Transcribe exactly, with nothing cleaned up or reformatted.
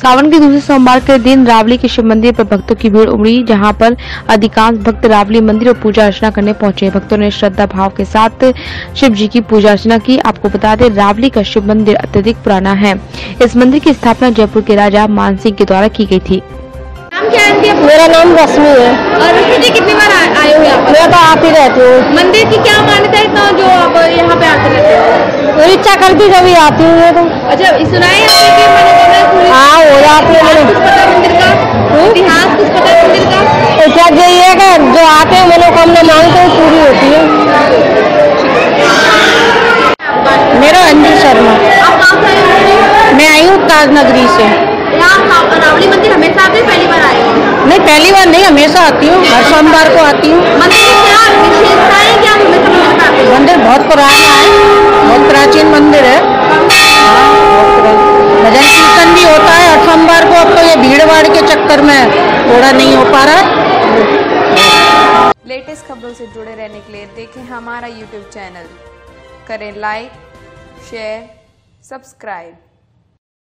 सावन के दूसरे सोमवार के दिन रावली के शिव मंदिर पर भक्तों की भीड़ उमड़ी, जहां पर अधिकांश भक्त रावली मंदिर और पूजा अर्चना करने पहुंचे। भक्तों ने श्रद्धा भाव के साथ शिव जी की पूजा अर्चना की। आपको बता दें, रावली का शिव मंदिर अत्यधिक पुराना है। इस मंदिर की स्थापना जयपुर के राजा मानसिंह के द्वारा की गई थी। नाम क्या है? मेरा नाम रश्मि है। और रश्मि जी कितनी बार आए हो यहाँ पर? मैं तो आती रहती हूँ। मंदिर की क्या मान्यता है इतना जो आप यहाँ पे आते रहते हो? इच्छा करती जब आती हूँ मैं तो। अच्छा, सुना है आपने कि मनोकामना पूरी हाँ हो जाती है। मैंने कुछ पता मंदिर का इतिहास कुछ पता मंदिर का? इच्छा यही है कि जो आते हैं मनोकामना मांगते हैं पूरी होती है। मेरा अंजू शर्मा। आप कहाँ से आए हो? मैं आई हूँ ताजनगरी से। यहाँ रावली मंदिर हमेशा आते हैं, पहली बार आए हो? नहीं, पहली बार नहीं, हमेशा आती हूँ, हर सोमवार को आती हूँ। मंदिर की क्या विशेषता है? क्या हमें समझ पाते हो? मंदिर बहुत पुराना है, बहुत प्राचीन मंदिर है। भजन कीर्तन भी होता है हर सोमवार को। अब तो ये भीड़ भाड़ के चक्कर में थोड़ा नहीं हो पा रहा। लेटेस्ट खबरों से जुड़े रहने के लिए देखें हमारा यूट्यूब चैनल, करें लाइक, शेयर, सब्सक्राइब।